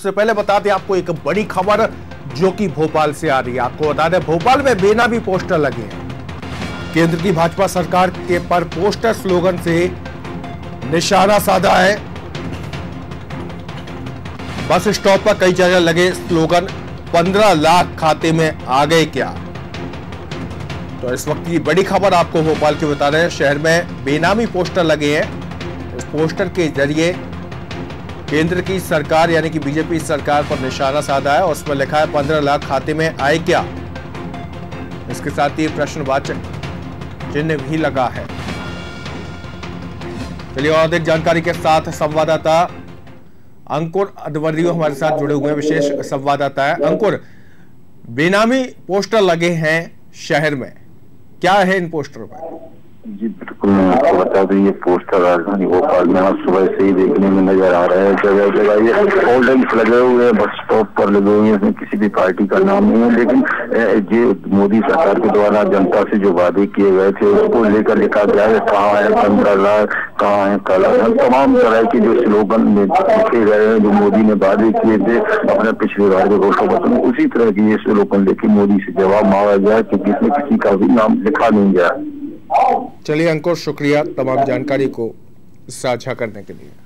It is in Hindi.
उससे पहले बता दें आपको एक बड़ी खबर जो कि भोपाल से आ रही है। आपको बता दें भोपाल में बेनामी पोस्टर लगे हैं। केंद्र की भाजपा सरकार के पर पोस्टर स्लोगन से निशाना साधा है। बस स्टॉप पर कई जगह लगे स्लोगन 15 लाख खाते में आ गए क्या। तो इस वक्त की बड़ी खबर आपको भोपाल की बता रहे हैं। शहर में बेनामी पोस्टर लगे हैं। इस पोस्टर के जरिए केंद्र की सरकार यानी कि बीजेपी सरकार पर निशाना साधा है और उसमें लिखा है 15 लाख खाते में आए क्या। इसके साथ ही प्रश्नवाचक चिन्ह भी लगा है। चलिए और अधिक जानकारी के साथ संवाददाता अंकुर अद्वर्यो हमारे साथ जुड़े हुए हैं, विशेष संवाददाता है। अंकुर, बेनामी पोस्टर लगे हैं शहर में, क्या है इन पोस्टरों पर? जी बिल्कुल, मैं आपको बता दूं, ये पोस्टर राजधानी भोपाल में आज सुबह से ही देखने में नजर आ रहा है। जगह जगह ये होल्डिंग्स लगे हुए हैं, बस स्टॉप पर लगे हुए हैं। इसमें किसी भी पार्टी का नाम नहीं है, लेकिन ये मोदी सरकार के द्वारा जनता से जो वादे किए गए थे उसको लेकर लिखा गया है। कहाँ है 15 लाख, कहाँ है कालाधन, तमाम तरह के जो स्लोगन में लिखे गए हैं, जो मोदी ने वादे किए थे अपने पिछले बार के घोषणा पत्र में, उसी तरह की ये स्लोगन लेके मोदी से जवाब मांगा गया, क्योंकि इसमें किसी का भी नाम लिखा नहीं गया। चलिए अंकुर, शुक्रिया तमाम जानकारी को साझा करने के लिए।